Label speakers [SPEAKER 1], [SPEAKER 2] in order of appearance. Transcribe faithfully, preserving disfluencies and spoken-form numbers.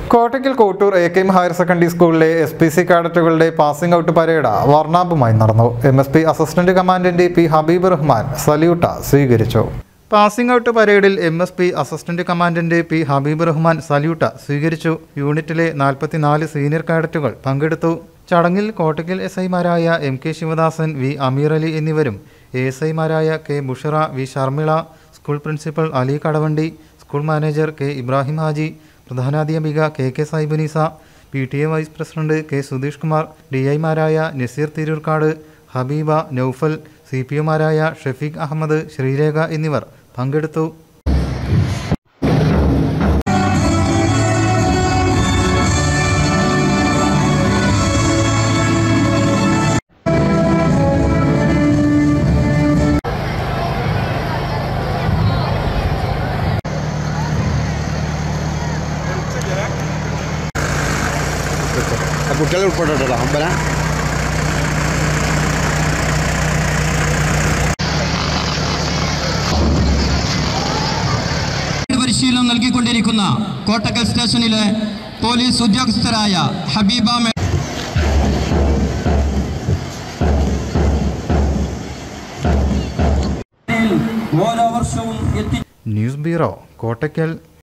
[SPEAKER 1] Kottakkal Kottoor A K M higher secondary സ്കൂളിലെ S P C കാഡറ്റുകളുടെ passing out parade വർണ്ണാഭമായി നടന്നു. M S P assistant commandant P Habeeb Rahman salute സ്വീകരിച്ചു. Passing out പരേഡിൽ M S P assistant commandant P Habeeb Rahman salute സ്വീകരിച്ചു. യൂണിറ്റിലെ നാൽപ്പത്തിനാല് സീനിയർ കാഡറ്റുകൾ പങ്കെടുത്തു. ചടങ്ങിൽ കോട്ടയ്ക്കൽ എസ് ഐമാരായ M K Sivadasan, V Ameer Ali എന്നിവരും എ എസ് ഐമാരായ K Bushara, V Sharmila, school principal Ali Kadavandi, school manager K Ibrahim Haji, പ്രധാനാധ്യാപിക K K Saibunisa, P T A vice president K Sudheesh Kumar, D ഐമാരായ നസീർ തിരൂർക്കാട്, ഹബീബ, നൌഫൽ, സി പി ഒമാരായ ഷഫീഖ് അഹമ്മദ്, ശ്രീരേഖ എന്നിവർ പങ്കെടുത്തു.
[SPEAKER 2] കുട്ടികളെ ഉൾപ്പെട്ടോ അമ്പല
[SPEAKER 3] പരിശീലനം നൽകിക്കൊണ്ടിരിക്കുന്ന കോട്ടക്കൽ സ്റ്റേഷനിലെ പോലീസ് ഉദ്യോഗസ്ഥരായ ഹബീബ ഓരോ വർഷവും
[SPEAKER 1] ന്യൂസ് ബ്യൂറോ കോട്ടക്കൽ.